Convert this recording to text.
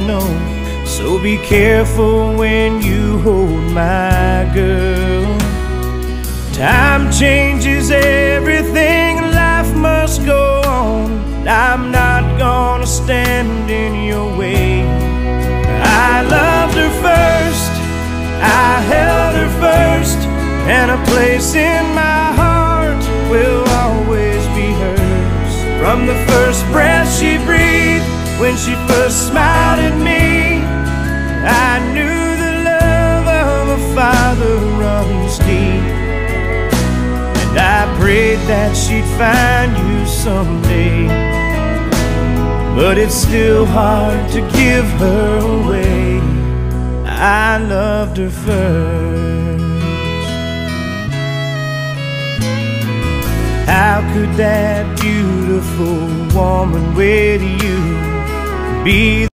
know. So be careful when you hold my girl. Time changes everything, life must go on. I'm not gonna stand in your way. I loved her first, I held her first, and a place in my heart will always be hers. From the first breath she breathed, when she first smiled at me, I knew the love of a father runs deep. And I prayed that she'd find you someday, but it's still hard to give her away. I loved her first. How could that beautiful woman with you be